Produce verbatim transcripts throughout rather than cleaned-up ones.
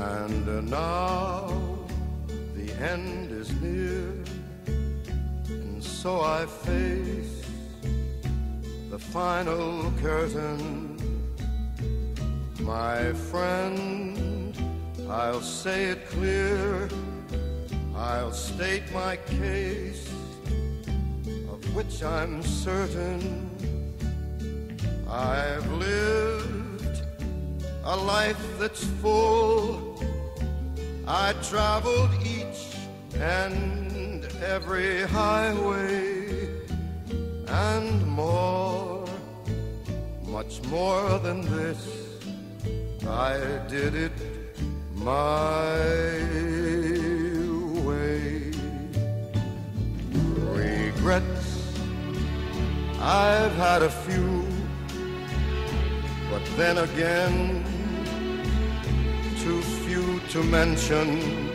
And uh, now the end is near, and so I face the final curtain. My friend, I'll say it clear, I'll state my case, of which I'm certain. I've lived a life that's full. I traveled each and every highway, and more, much more than this, I did it my way. Regrets, I've had a few, but then again, too few to mention.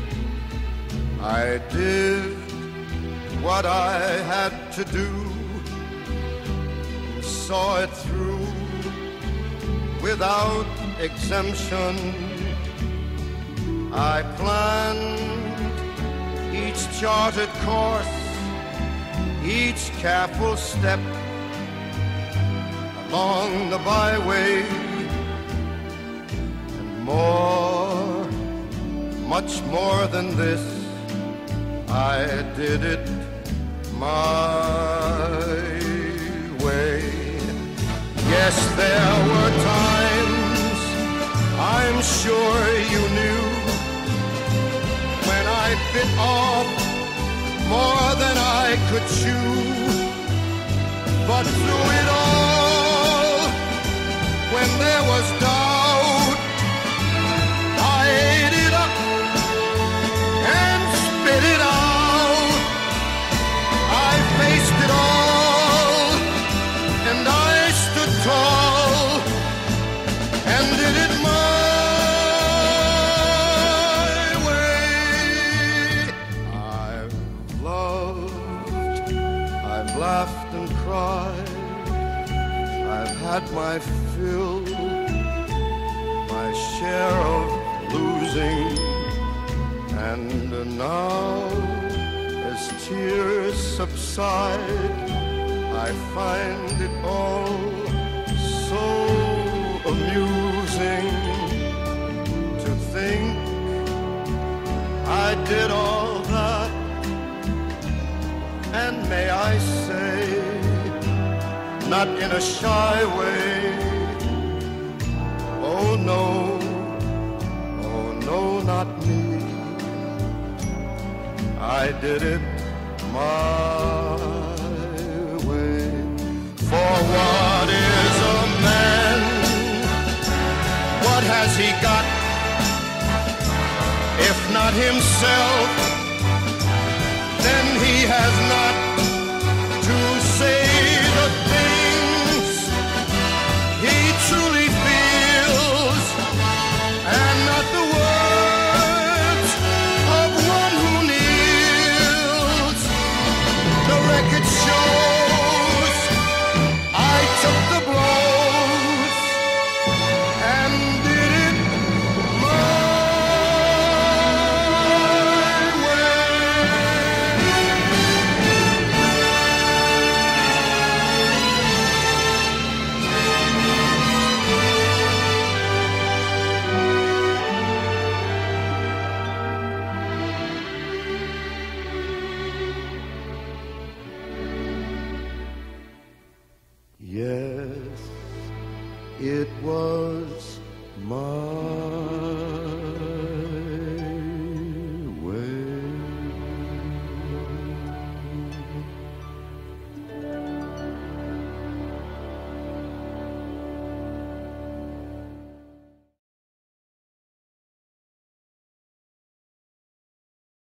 I did what I had to do, saw it through without exemption. I planned each charted course, each careful step along the byway, and more, much more than this, I did it my way. Yes, there were times, I'm sure you knew, when I bit off more than I could chew. But through it all, when there was doubt, I ate it up and spit it out. I faced it all, and I stood tall, and did it my way. I've loved, I've laughed and cried, I've had my fill, my share of losing, and now, as tears subside, I find it all so amusing to think I did all that, and may I say, not in a shy way, oh no, oh no, not me. I did it my way. For what is a man? What has he got? If not himself, then he has not to say the things he truly feels, and not the words of one who kneels. The record shows I took the blows and did it my Yes, it was my